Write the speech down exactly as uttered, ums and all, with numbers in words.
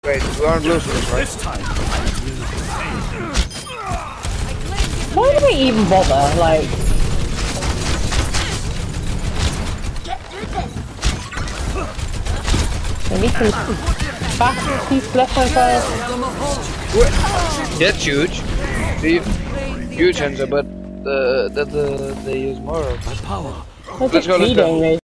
Wait, we aren't losing this, right? This time. Why do they even bother? Like, maybe some fast piece left on fire. That's huge. The huge Hanzo, but uh, that uh, they use more of. My power. Look Let's at go, let's me go. doing this.